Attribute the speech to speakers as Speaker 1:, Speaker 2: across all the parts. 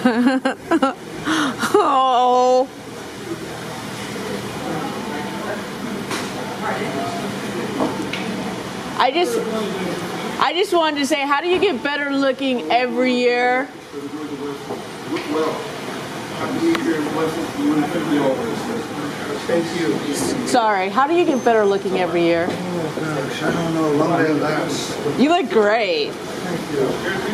Speaker 1: Oh. I just wanted to say, how do you get better looking every year?
Speaker 2: Thank you.
Speaker 1: Sorry, how do you get better looking every year?
Speaker 2: Oh gosh, I don't know. Long may it last.
Speaker 1: You look great.
Speaker 2: Thank you.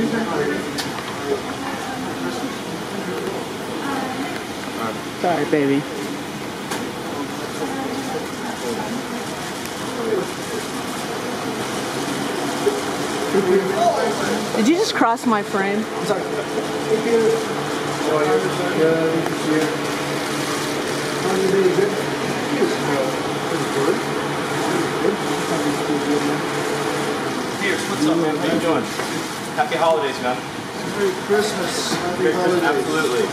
Speaker 1: Sorry, baby. Did you just cross my frame?
Speaker 2: Sorry. Thank you. Oh, yeah. How are you doing? Good?
Speaker 3: Pierce, what's up, man? How you doing? Happy holidays, man.
Speaker 2: Merry Christmas. Happy holidays.
Speaker 3: Absolutely.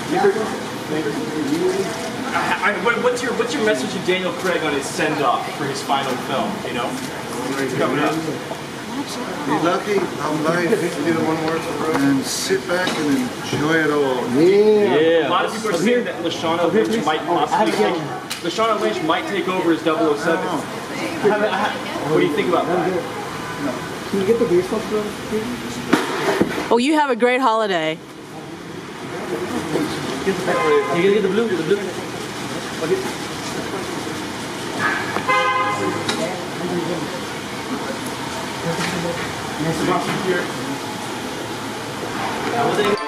Speaker 3: What's your message to Daniel Craig on his send-off for his final film? You know, he's coming up.
Speaker 2: Be lucky, have life, and sit back and enjoy it all.
Speaker 3: Yeah. A lot of people are saying that Lashana Lynch might possibly Lashana Lynch might take over as 007. What do you think about that?
Speaker 2: Can you get the baseball glove, please?
Speaker 1: Oh, you have a great holiday.
Speaker 3: You gonna get the blue? The blue? Okay.